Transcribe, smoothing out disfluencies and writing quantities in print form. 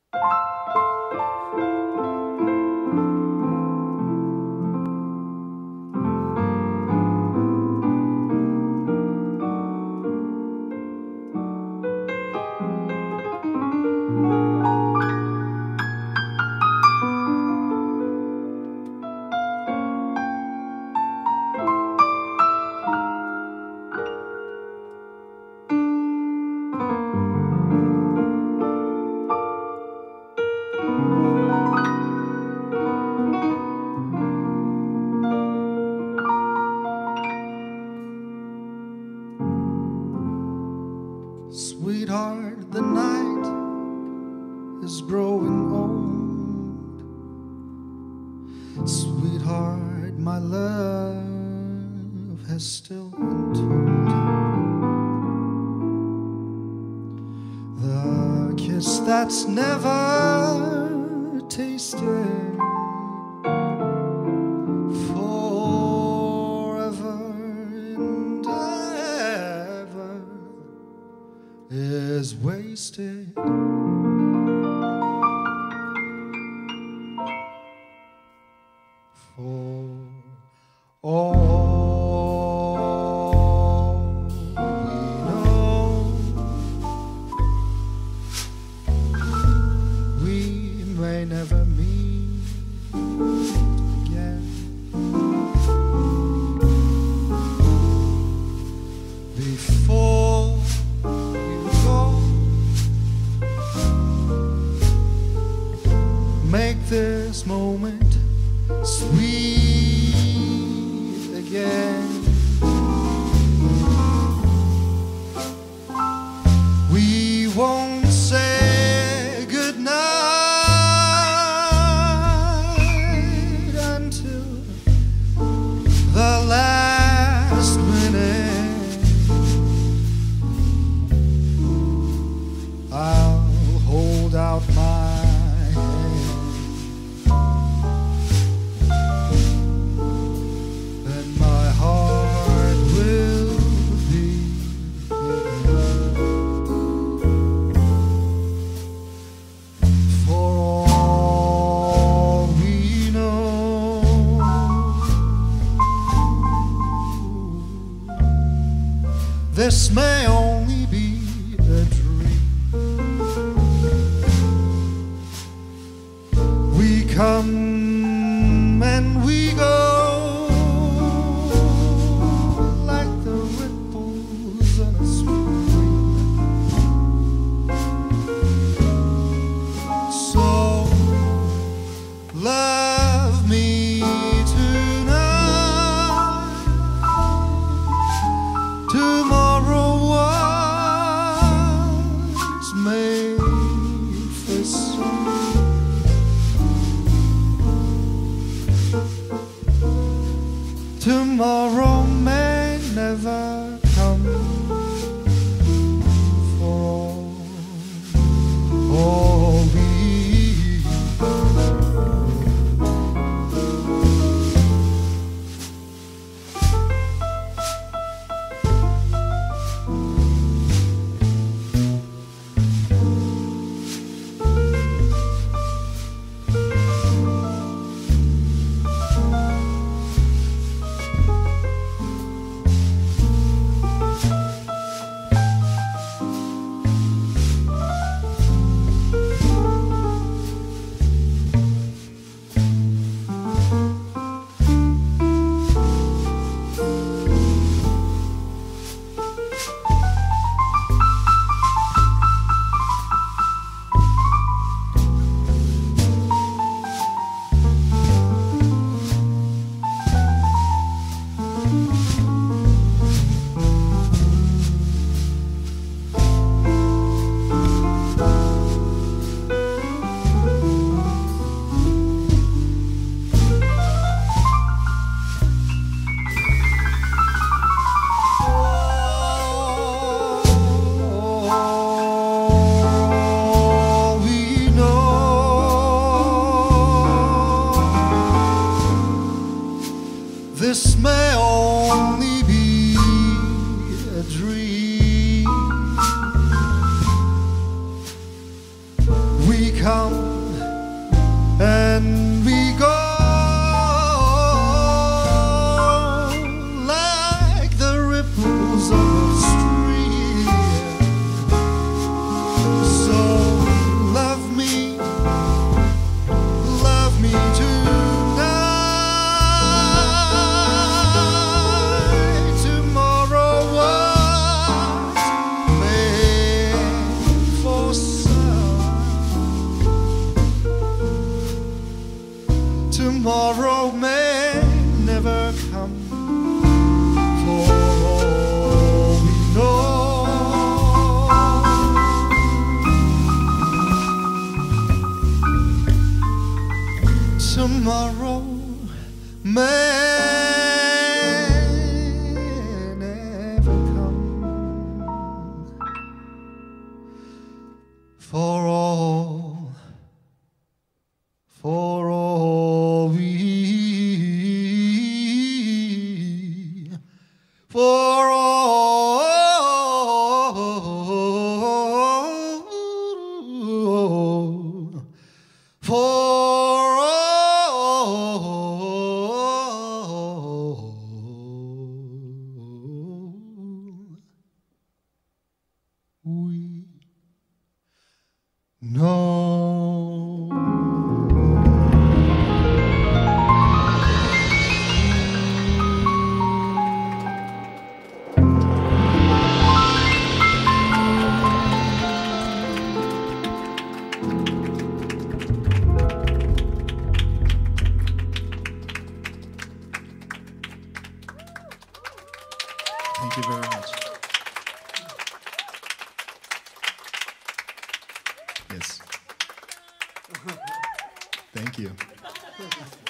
Sweetheart, the night is growing old. Sweetheart, my love has still been told. The kiss that's never tasted forever and ever is wasted. For all we know, we may never meet again. Before you go, make this moment sweet again. We won't say goodnight until the last minute. I'll hold out my this may only be a dream. We come and we go like the ripples on a stream. So love me tonight. Tomorrow was made for some. come and we go like the ripples of a stream. So love me tonight. Tomorrow was made for some. Tomorrow may never come. For all we know, tomorrow may never come. For all we, for all, for we know. Thank you very much. Yes. Thank you.